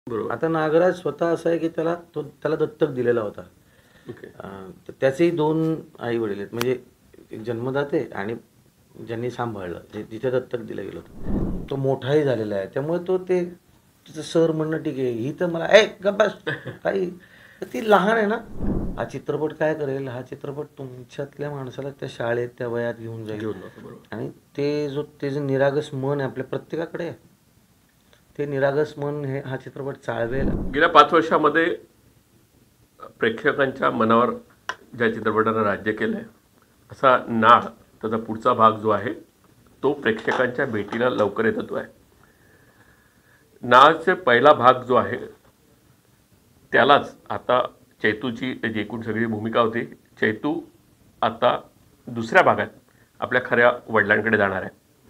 बरोबर. आता नागराज स्वतः असा आहे की त्याला दत्तक दिलेला होता. ओके. त्याचेही 2 आई वडील आहेत, म्हणजे एक जन्मदाते आणि ज्यांनी सांभाळलं, जिथे दत्तक दिलं गेलं होतं. तो मोठाही झालेला आहे, त्यामुळे तिचं सर म्हणणं ठीक आहे. ही तर मला गप्प बस काही, ती लहान आहे ना. हा चित्रपट काय करेल, हा चित्रपट तुमच्यातल्या माणसाला त्या शाळेत त्या वयात घेऊन जाईल. आणि ते जे निरागस मन आहे आपल्या प्रत्येकाकडे आहे, ते निरागस मन हा चित्रपट चाळवेल. गेल्या 5 वर्षामध्ये प्रेक्षकांच्या मनावर ज्या चित्रपटानं राज्य केलंय, असा नाळ त्याचा पुढचा भाग जो आहे तो प्रेक्षकांच्या भेटीला लवकर येतो आहे. नाळचे पहिला भाग जो आहे त्यालाच आता चैतूची जी एकूण सगळी भूमिका होती, चैतू आता दुसऱ्या भागात आपल्या खऱ्या वडिलांकडे जाणार आहे.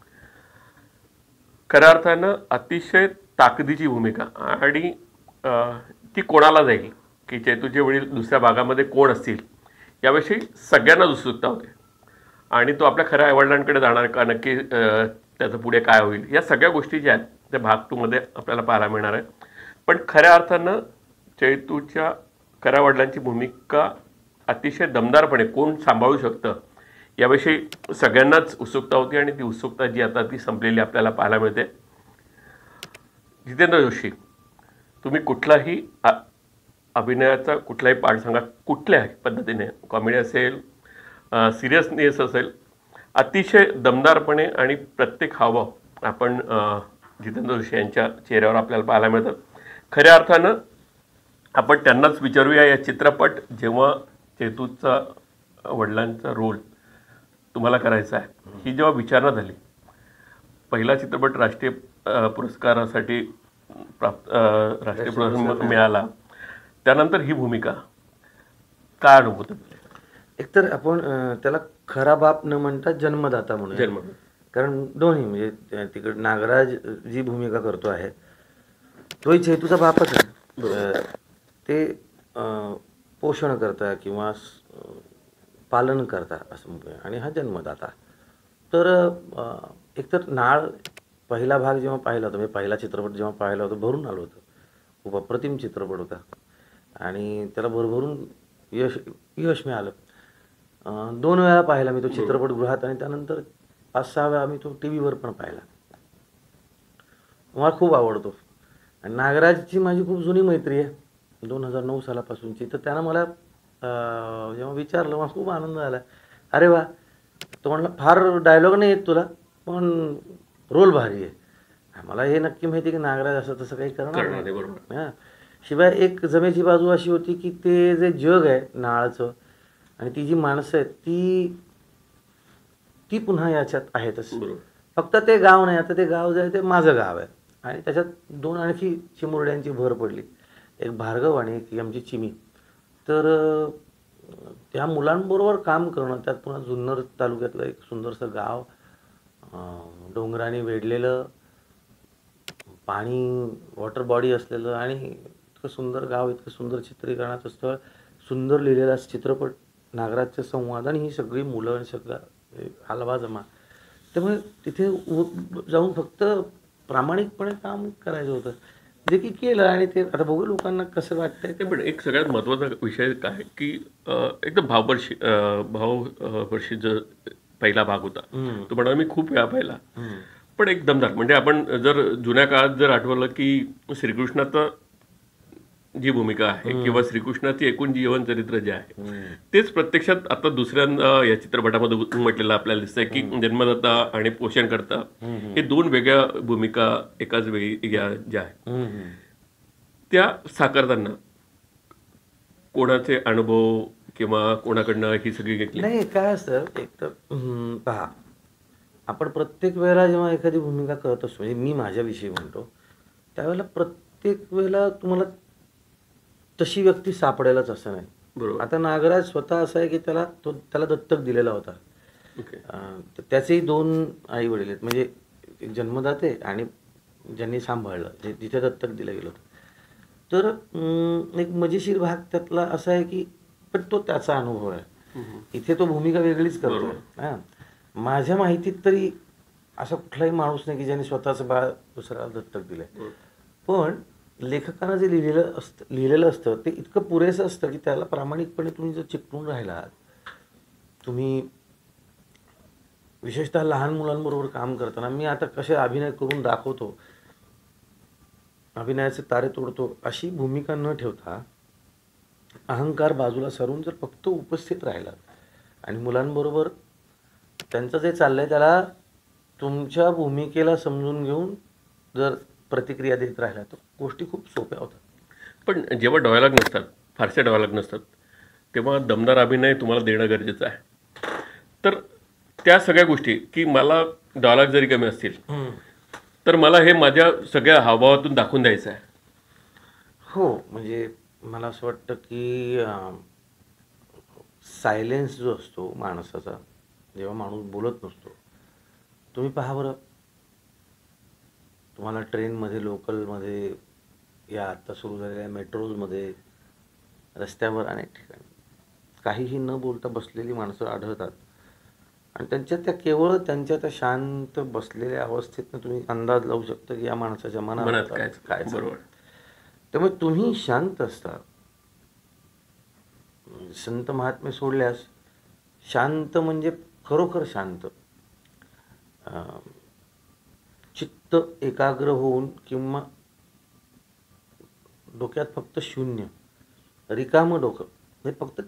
खऱ्या अर्थानं अतिशय ताकदीची भूमिका, आणि ती कोणाला जाईल की चैतूचे वडील दुसऱ्या भागामध्ये कोण असतील याविषयी सगळ्यांनाच उत्सुकता होते. आणि तो आपल्या खऱ्या आईवडिलांकडे जाणार का, नक्की त्याचं पुढे काय होईल, या सगळ्या गोष्टी ज्या आहेत त्या भाग 2 मध्ये आपल्याला पाहायला मिळणार आहे. पण खऱ्या अर्थानं चैतूच्या खऱ्या वडिलांची भूमिका अतिशय दमदारपणे कोण सांभाळू शकतं याविषयी सगळ्यांनाच उत्सुकता होती, आणि ती उत्सुकता जी आता ती संपलेली आपल्याला पाहायला मिळते. जितेंद्र जोशी, तुम्ही कुठलाही अभिनयाचा कुठलाही पाठ सांगा, कुठल्याही पद्धतीने, कॉमेडी असेल, सिरियसनेस असेल, अतिशय दमदारपणे आणि प्रत्येक हावभाव आपण जितेंद्र जोशी यांच्या चेहऱ्यावर आपल्याला पाहायला मिळतात. खऱ्या अर्थानं आपण त्यांनाच विचारूया, या चित्रपट जेव्हा चैतूचा वडिलांचा रोल तुम्हाला करायचा आहे, ही जेव्हा विचारणा झाली, पहिला चित्रपट राष्ट्रीय पुरस्कारासाठी राष्ट्रीय पुरस्कार मिळाला, त्यानंतर ही भूमिका, काय अनुभव होतं? एकतर आपण त्याला खरा बाप न म्हणता जन्मदाता म्हणूया, कारण दोन्ही, म्हणजे तिकडे नागराज जी भूमिका करतो आहे तोही चैतूचा बापच आहे. ते पोषण करता किंवा पालन करता असं म्हणूया, आणि हा जन्मदाता. तर एकतर नाळ पहिला भाग जेव्हा पाहिला होता, म्हणजे पहिला चित्रपट जेव्हा पाहिला होता, भरून आलो होतं. खूप अप्रतिम चित्रपट होता आणि त्याला भरभरून यश मिळालं. 2 वेळा पाहिला मी तो चित्रपटगृहात, आणि त्यानंतर 5-6 वेळा मी तो TV वर पण पाहिला. मला खूप आवडतो. आणि नागराजची माझी खूप जुनी मैत्री आहे, 2009 सालापासूनची. तर त्यानं मला जेव्हा विचारलं, मला खूप आनंद झाला. अरे वा, तो म्हणला फार डायलॉग नाही येत तुला, पण रोल भारी आहे. मला हे नक्की माहिती की नागराज असं तसं काही करणार नाही. हां, शिवाय एक जमेची बाजू अशी होती की ते जे जग आहे नाळचं आणि ती जी माणसं आहेत ती पुन्हा याच्यात आहेतच. फक्त ते गाव नाही, आता ते गाव जे आहे ते माझं गाव आहे, आणि त्याच्यात 2 आणखी चिमुरड्यांची भर पडली, एक भार्गव आणि एक आमची चिमी. तर त्या मुलांबरोबर काम करणं, त्यात पुन्हा जुन्नर तालुक्यातलं एक सुंदरसं गाव, डोंगराने वेढलेलं, पाणी, वॉटर बॉडी असलेलं, आणि इतकं सुंदर गाव, इतकं सुंदर चित्रीकरणाचं स्थळ, सुंदर लिहिलेला चित्रपट, नागराजचं संवाद, आणि ही सगळी मुलं आणि सगळा हलवा जमा. त्यामुळे तिथे जाऊन फक्त प्रामाणिकपणे काम करायचं होतं, जे की केलं. आणि ते आता बघू लोकांना कसं वाटतंय ते. पण एक सगळ्यात महत्त्वाचा विषय काय की एकदम भावपर्शी जो पहिला भाग होता, तो म्हणा मी खूप वेळा पाहिला, पण एक दमदार. म्हणजे आपण जर जुन्या काळात जर आठवलं की श्रीकृष्णाचं जी भूमिका आहे किंवा श्रीकृष्णाची एकूण जीवन चरित्र जे आहे तेच प्रत्यक्षात आता दुसऱ्यांदा या चित्रपटामध्ये उमटलेलं आपल्याला दिसतंय की जन्मदाता आणि पोषणकर्ता हे 2 वेगळ्या भूमिका एकाच वेळी ज्या आहेत त्या साकारताना कोणाचे अनुभव किंवा कोणाकडनं ही सगळी घेतली? नाही, काय असतं, एक तर पहा, आपण प्रत्येक वेळेला जेव्हा एखादी भूमिका करत असतो, म्हणजे मी माझ्याविषयी म्हणतो, त्यावेळेला प्रत्येक वेळेला तुम्हाला तशी व्यक्ती सापडेलच असं नाही. बरोबर. आता नागराज स्वतः असं आहे की त्याला दत्तक दिलेला होता. त्याचेही 2 आई वडील आहेत, म्हणजे एक जन्मदाते आणि ज्यांनी सांभाळलं, जिथे दत्तक दिलं गेलं होतं. तर एक मजेशीर भाग त्यातला असा आहे की पण तो त्याचा अनुभव आहे, इथे तो भूमिका वेगळीच करतो. हां, माझ्या माहितीत तरी असा कुठलाही माणूस नाही की ज्याने स्वतःचं बाळ दुसऱ्याला दत्तक दिलंय. पण लेखकानं जे लिहिलेलं असतं ते इतकं पुरेसं असतं की त्याला प्रामाणिकपणे तुम्ही जर चिकटून राहिलात, तुम्ही विशेषतः लहान मुलांबरोबर काम करताना, मी आता कसे अभिनय करून दाखवतो, अभिनयाचे तारे तोडतो अशी भूमिका न ठेवता अहंकार बाजूला सारून जर फक्त उपस्थित राहिला आणि मुलांबरोबर त्यांचं जे चाललंय त्याला तुमच्या भूमिकेला समजून घेऊन जर प्रतिक्रिया देत राहिला तर गोष्टी खूप सोप्या होतात. पण जेव्हा डायलॉग नसतात, फारसे डायलॉग नसतात, तेव्हा दमदार अभिनय तुम्हाला देणं गरजेचं आहे. तर त्या सगळ्या गोष्टी की मला डायलॉग जरी कमी असतील तर मला हे माझ्या सगळ्या हावभावातून दाखवून द्यायचं आहे. हो, म्हणजे मला असं वाटतं की सायलेन्स जो असतो माणसाचा, जेव्हा माणूस बोलत नसतो, तुम्ही पहा बरं, तुम्हाला ट्रेनमध्ये, लोकलमध्ये, या आत्ता सुरू झालेल्या मेट्रोजमध्ये, रस्त्यावर अनेक ठिकाणी काहीही न बोलता बसलेली माणसं आढळतात आणि केवळ त्यांच्या त्या शांत बसलेल्या अवस्थेतनं तुम्ही अंदाज लावू शकता की या माणसाच्या मनात काय बरोबर. त्यामुळे तुम्ही शांत असता. संत महात्मे सोडल्यास शांत म्हणजे खरोखर शांत, चित्त एकाग्र होऊन किंवा डोक्यात फक्त शून्य, रिकामं डोकं, हे फक्त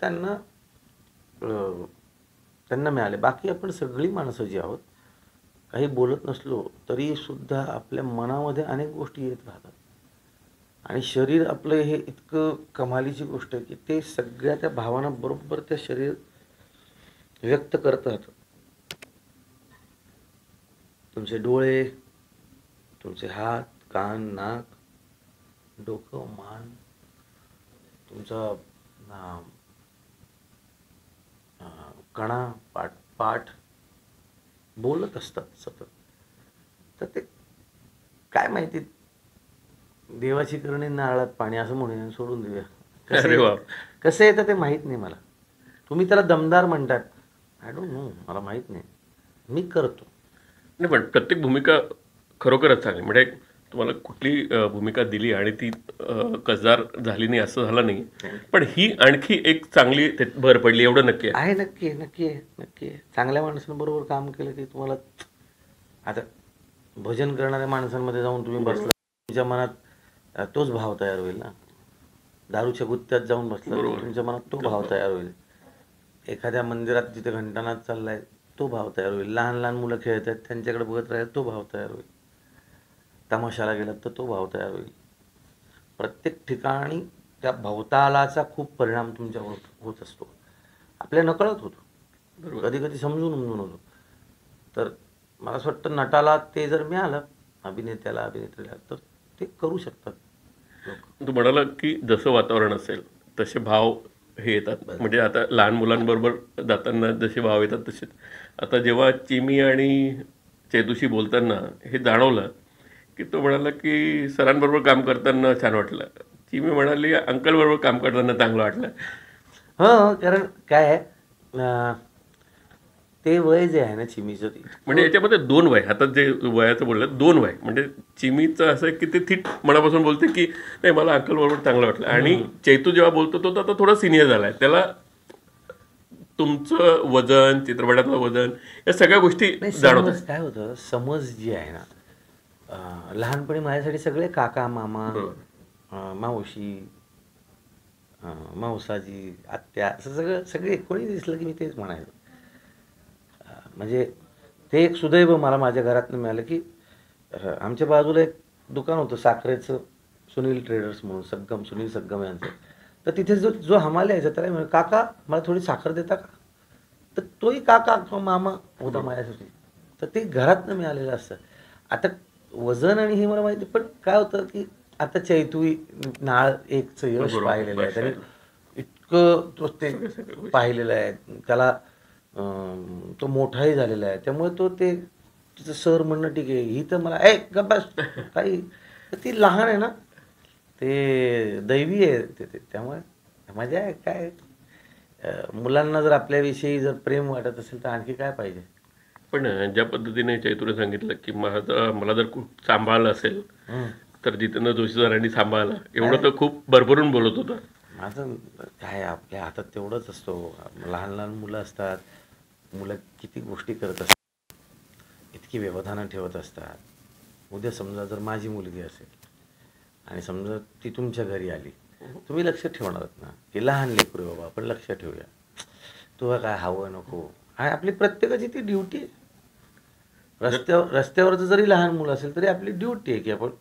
त्यांना मिळाले. बाकी आपण सगळी माणसं जी आहोत, काही बोलत नसलो तरी सुद्धा आपल्या मनामध्ये अनेक गोष्टी येत राहतात आणि शरीर आपलं हे इतकं कमालीची गोष्ट आहे की ते सगळ्या त्या भावना बरोबर त्या शरीर व्यक्त करतात. तुमचे डोळे, तुमचे हात, कान, नाक, डोकं, मान, तुमचा कणा, पाठ बोलत असतात सतत. तर ते काय माहिती, देवाची करणी नारळात पाणी असं म्हणून सोडून देऊया. कसं येतं ते माहीत नाही मला. तुम्ही त्याला दमदार म्हणतात, आय डोंट नो, मला माहीत नाही, मी करतो. नाही, पण प्रत्येक भूमिका खरोखरच चांगली. म्हणजे तुम्हाला कुठली भूमिका दिली आणि ती कसदार झाली नाही असं झालं नाही, पण ही आणखी एक चांगली भर पडली एवढं नक्की आहे. नक्की आहे, नक्की आहे, नक्की आहे. चांगल्या माणसांबरोबर काम केलं की तुम्हाला, आता भजन करणाऱ्या माणसांमध्ये जाऊन तुम्ही बसला, तुमच्या मनात तोच भाव तयार होईल ना. दारूच्या गुत्त्यात जाऊन बसला, तुमच्या मनात तो भाव तयार होईल. एखाद्या मंदिरात जिथे घंटानाद चाललाय तो भाव तयार होईल. लहान लहान मुलं खेळत आहेत त्यांच्याकडे बघत राहील तो भाव तयार होईल. तमाशाला गेलात तर तो भाव तयार होईल. प्रत्येक ठिकाणी त्या भवतालाचा खूप परिणाम तुमच्यावर होत असतो, आपल्या नकळत होतो, कधी कधी समजून होतो. तर मला असं वाटतं नटाला ते जर मिळालं, अभिनेत्याला, अभिनेत्रीला, तर ते करू शकतात. तू म्हणाला की जसं वातावरण असेल तसे भाव हे येतात. म्हणजे आता लहान मुलांबरोबर जाताना जसे भाव येतात तसेच. आता जेव्हा चिमी आणि चेतूशी बोलताना हे जाणवलं की तो म्हणाला की सरांबरोबर काम करताना छान वाटलं, चिमी म्हणाली अंकलबरोबर काम करताना चांगलं वाटलं. हो, कारण काय आहे, ते वय जे आहे ना चिमीचं, म्हणजे याच्यामध्ये 2 वय, आता जे वयाचं बोललं 2 वय, म्हणजे चिमीचं असं आहे की ते थीट मनापासून बोलते की नाही मला अंकल बरोबर चांगलं वाटलं, आणि चैतू जेव्हा बोलतो तो आता थोडा सिनियर झालाय, त्याला तुमचं वजन, चित्रपटातलं वजन, या सगळ्या गोष्टी जाणवतात. काय होतं, समज जी आहे ना, लहानपणी माझ्यासाठी सगळे काका, मामा, मावशी, मावसाजी, आत्या, असं सगळे कोणी दिसलं की मी तेच म्हणायचो. म्हणजे ते एक सुदैव मला माझ्या घरातनं मिळालं की आमच्या बाजूला एक दुकान होतं साखरेचं, सुनील ट्रेडर्स म्हणून, सुनील सग्गम यांचं. तर तिथे जो हमाले यायचा त्याला म्हणे, काका मला थोडी साखर देता का? तर तोही काका किंवा मामा होता माझ्यासाठी. तर ते घरातनं मिळालेलं असतं. आता वजन आणि हे मला माहिती, पण काय होतं की आता चैतू नाळ एकचं यश पाहिलेलं आहे, त्याने इतकं ते पाहिलेलं आहे, त्याला तो मोठाही झालेला आहे, त्यामुळे तो ते तिचं सर म्हणणं ठीक आहे, ही तर मला गप्पास काही, ती लहान आहे ना, ते दैवी आहे ते, त्यामुळे मजा आहे. काय मुलांना जर आपल्याविषयी जर प्रेम वाटत असेल तर आणखी काय पाहिजे. पण ज्या पद्धतीने चैतूने सांगितलं की मला जर खूप सांभाळलं असेल तर जितेंद्र जोशी सरांनी सांभाळला. एवढं तर खूप भरभरून बोलत होतं. माझं काय, आपल्या हातात तेवढंच असतो. लहान लहान मुलं असतात, मुलं किती गोष्टी करत असतात, इतकी व्यवधानं ठेवत असतात. उद्या समजा जर माझी मुलगी असेल आणि समजा ती तुमच्या घरी आली, तुम्ही लक्ष ठेवणारच ना, की लहान लेकरू बाबा, आपण लक्ष ठेवूया, तुला काय हवं नको. आहे आपली प्रत्येकाची ती ड्युटी आहे. रस्त्यावरचं जरी लहान मुलं असेल तरी आपली ड्युटी आहे की आपण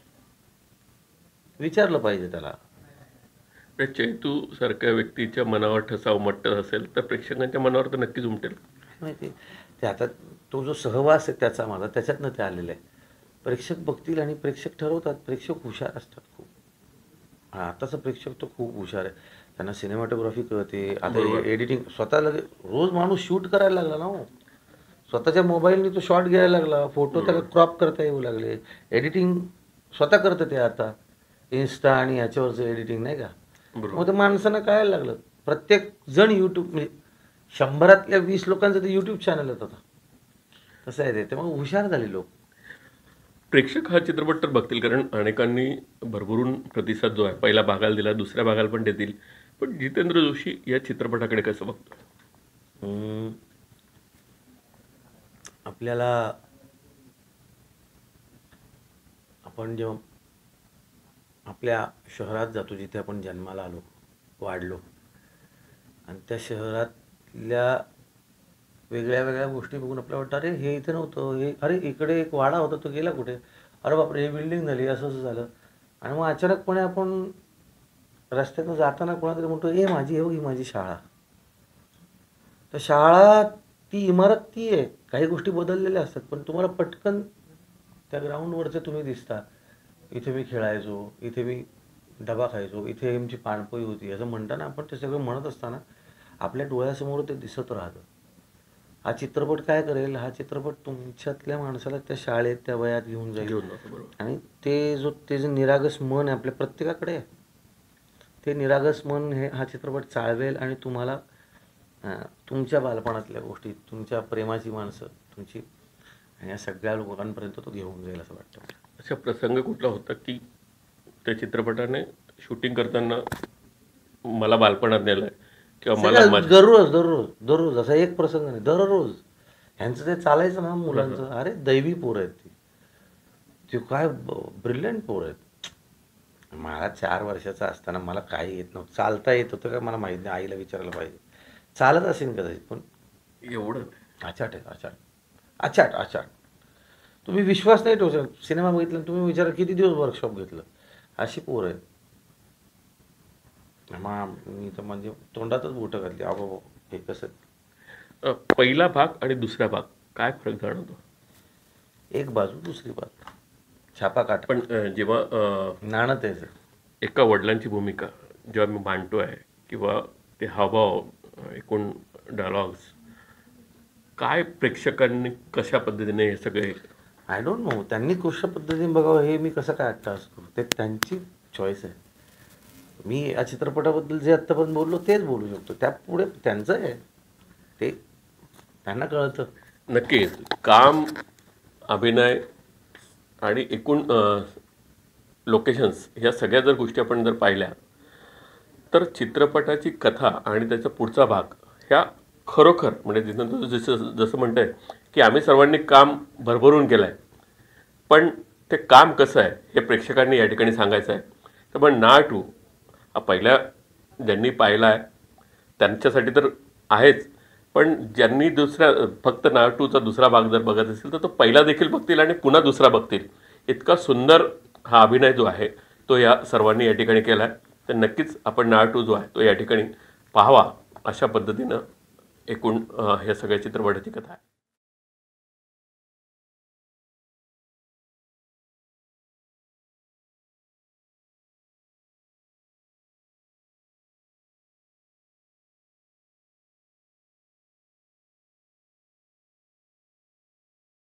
विचारलं पाहिजे त्याला. चेतू सारख्या व्यक्तीच्या मनावर ठसा उमटत असेल तर प्रेक्षकांच्या मनावर तर नक्कीच उमटेल. माहिती ते आता तो जो सहवास आहे त्याचा माझा, त्याच्यातनं ते आलेलं आहे. प्रेक्षक बघतील आणि प्रेक्षक ठरवतात. प्रेक्षक हुशार असतात खूप. आताचा प्रेक्षक तो खूप हुशार आहे. त्यांना सिनेमॅटोग्राफी कळते. आता एडिटिंग स्वतः रोज माणूस शूट करायला लागला ना हो. स्वतःच्या मोबाईलने तो शॉट घ्यायला लागला, फोटो त्याला क्रॉप करता येऊ लागले, एडिटिंग स्वतः करतं ते आता. इन्स्टा आणि ह्याच्यावरचं एडिटिंग नाही का. मग ते माणसांना कळायला लागलं. प्रत्येक जण यूट्यूब म्हणजे 100 20 लोकांचं ते यूट्यूब चॅनल होतं आता. तसं आहे ते. मग हुशार झाले लोक. प्रेक्षक हा चित्रपट तर बघतील, कारण अनेकांनी भरभरून प्रतिसाद जो आहे पहिल्या भागाला दिला, दुसऱ्या भागाला पण देतील. पण जितेंद्र जोशी या चित्रपटाकडे कसं बघतो? आपल्याला आपण जेव्हा आपल्या शहरात जातो, जिथे आपण जन्माला आलो, वाढलो, आणि त्या शहरातल्या वेगळ्या वेगळ्या गोष्टी बघून आपल्याला वाटतं, अरे हे इथे नव्हतं, हे अरे इकडे एक वाडा होता तो गेला कुठे, अरे बापरे हे बिल्डिंग झाली, असं असं झालं. आणि मग अचानकपणे आपण रस्त्यातून जाताना कोणातरी म्हणतो, ए माझी ही माझी शाळा. तर शाळा ती इमारत ती आहे. काही गोष्टी बदललेल्या असतात, पण तुम्हाला पटकन त्या ग्राउंडवरचे तुम्ही दिसता. इथे मी खेळायचो, इथे मी डबा खायचो, इथे आमची पाणपोई होती, असं म्हणताना आपण ते सगळं म्हणत असताना आपल्या डोळ्यासमोर ते दिसत राहतं. हा चित्रपट काय करेल, हा चित्रपट तुमच्यातल्या माणसाला त्या शाळेत त्या वयात घेऊन जाईल. आणि ते जे निरागस मन आहे आपल्या प्रत्येकाकडे आहे, ते निरागस मन हा चित्रपट चाळवेल आणि तुम्हाला तुमच्या बालपणातल्या गोष्टी, तुमच्या प्रेमाची माणसं तुमची, आणि या सगळ्या लोकांपर्यंत तो घेऊन जाईल असं वाटतं. असा प्रसंग कुठला होता की त्या चित्रपटाने शूटिंग करताना मला बालपणात नेलं किंवा मला दररोज असा एक प्रसंग नाही, दररोज ह्यांचं ते चालायचं ना मुलांचं. अरे दैवी पोरं आहेत ती काय ब्रिलियंट पोरं आहेत. मला 4 वर्षाचा असताना मला काही येत नव्हतं. चालता येत होतं का मला माहीत नाही, आईला विचारायला पाहिजे. चालत असेल कदाचित, पण एवढं आचाट आहे, आचाट. तुम्ही विश्वास नाही ठेवू शकत. सिनेमा बघितला तुम्ही विचारा किती दिवस वर्कशॉप घेतलं, अशी पोरं आहेत. मी तर म्हणजे तोंडातच बोटं घातली. अहो हे कसं. पहिला भाग आणि दुसरा भाग काय फरक जाणवतो? एक बाजू दुसरी बाजू, छापा काट. पण जेव्हा नाणं तेच, एका वडिलांची भूमिका जेव्हा मी मांडतो आहे, किंवा ते हावभाव, एकूण डायलॉग्स, काय प्रेक्षकांनी कशा पद्धतीने हे सगळे, आय डोंट नो, त्यांनी कशा पद्धतीने बघावं हे मी कसं काय अट्टास करू. ते त्यांची चॉईस आहे. मी या चित्रपटाबद्दल जे आत्तापर्यंत बोललो तेच बोलू शकतो. त्यापुढे त्यांचं आहे, ते त्यांना कळतं. नक्कीच काम, अभिनय आणि एकूण लोकेशन्स, ह्या सगळ्या जर गोष्टी आपण जर पाहिल्या तर चित्रपटाची कथा आणि त्याचा पुढचा भाग ह्या खरोखर म्हणजे जसं म्हणत आहे की आम्ही सर्वांनी काम भरभरून केलं आहे, पण ते काम कसं आहे हे प्रेक्षकांनी या ठिकाणी सांगायचं आहे. तर पण नाळ 2 हा पहिल्या ज्यांनी पाहिला आहे त्यांच्यासाठी तर आहेच, पण ज्यांनी फक्त नाळ 2चा दुसरा भाग जर बघत असेल तर तो पहिला देखील बघतील आणि पुन्हा दुसरा बघतील. इतका सुंदर हा अभिनय जो आहे तो या सर्वांनी या ठिकाणी केला आहे. तर नक्कीच आपण नाळ 2 जो आहे तो या ठिकाणी पाहावा, अशा पद्धतीनं एकूण ह्या सगळ्या चित्रपटाची कथा आहे.